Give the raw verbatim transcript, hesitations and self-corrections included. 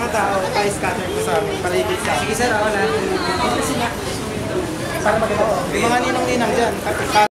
mga tao, pa-scatter ko sa amin, paligid sa amin. Sige sir, ako na. Para maganda. Yung mga ninong-ninang dyan,